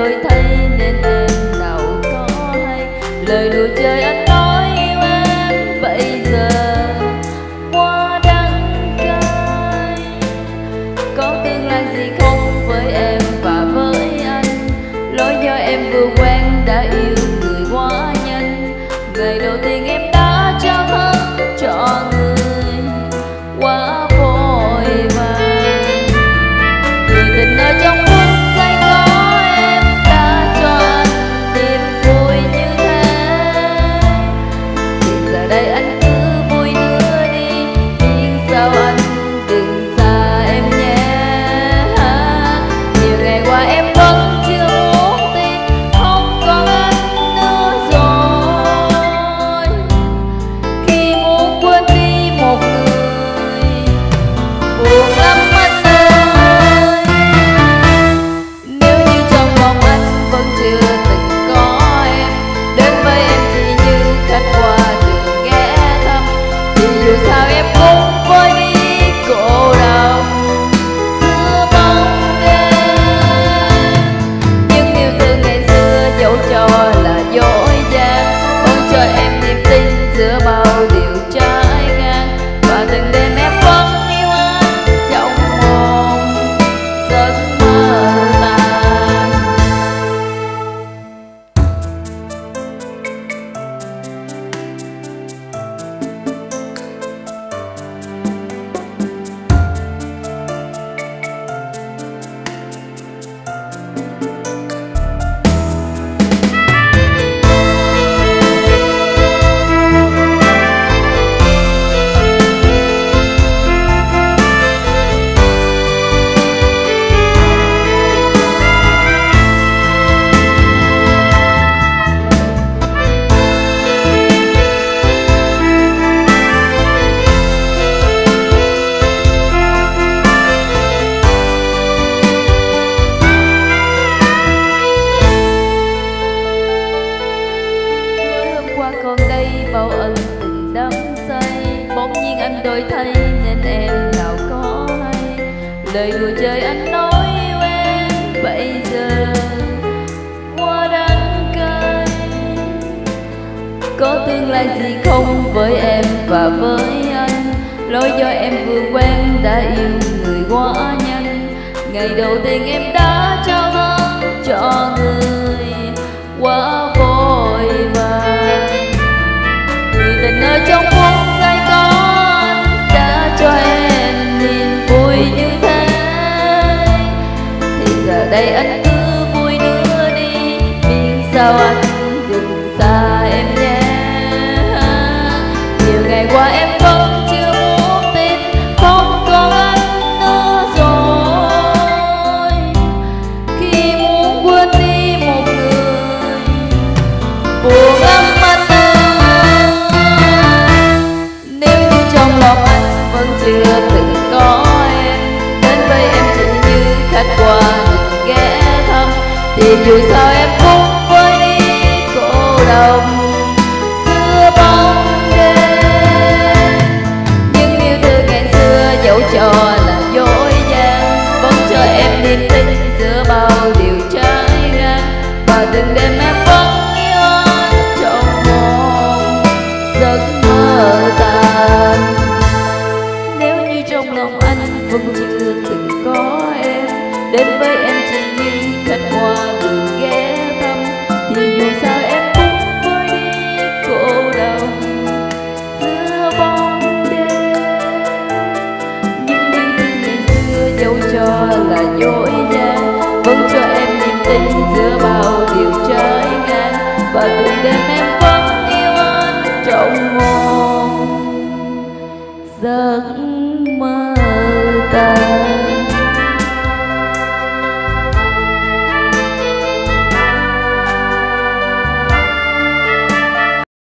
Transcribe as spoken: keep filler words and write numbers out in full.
đổi thay nên em nào có hay. Lời đùa chơi anh nói yêu em bây giờ quá đắng cay. Có tương lai gì không với em và với anh? Lỗi do em vừa quen đã yêu người quá nhanh. Ngày đầu tiên em đã trao thân cho người quá vội vàng. Người tình ở trong phút giây có em đã cho anh niềm vui như thế. Thì giờ đây anh cứ vui nữa đi, nhưng sao anh đừng xa em nhé. Nhiều ngày qua em vẫn chưa muốn tin không còn anh nữa rồi. Khi muốn quên đi một người buồn lắm anh ơi. Nếu như trong lòng anh vẫn chưa từng có em, đến với em chỉ như khách qua đường ghé thăm, thì dù sao em cũng vơi đi cô độc giữa bóng đêm. Nhưng yêu thương ngày xưa dẫu cho là dối gian, ôm cho em niềm tin giữa bao điều trái ngang. Và từng đêm em vẫn yêu anh trong một giấc mơ tàn. Còn đây bao ân tình đắm say, bỗng nhiên anh đổi thay nên em nào có hay. Lời đùa chơi anh nói yêu em bây giờ quá đắng cay. Có tương lai gì không với em và với anh? Lỗi do em vừa quen đã yêu người quá nhanh. Ngày đầu tiên em đã trao thân cho người quá vội vàng. Người tình ở trong phút giây có anh đã cho em niềm vui như thế. Thì giờ đây anh cứ vui nữa đi, nhưng sao anh đừng xa em nhé. Nhiều ngày qua em vẫn chưa muốn tin không còn anh nữa rồi. Khi muốn quên đi một người buồn lắm anh ơi. Nếu như trong lòng anh vẫn chưa từng có em, đến với em chỉ như khách qua đường ghé thăm, thì dù sao em cũng vơi đi cô độc giữa bóng đêm. Nhưng yêu thương ngày xưa dẫu cho là dối gian, vẫn cho em niềm tin giữa bao điều trái ngang. Và từng đêm em vẫn yêu anh trong một giấc mơ tàn. Nếu như trong lòng anh vẫn chưa từng có em, đến với em chỉ như khách qua đường ghé thăm, thì dù sao em cũng vơi đi cô độc giữa bóng đêm. Nhưng yêu thương ngày xưa dẫu cho là dối gian, vẫn cho em niềm tin giữa bao điều trái ngang. Và từng đêm em vẫn yêu anh trong một giấc mơ.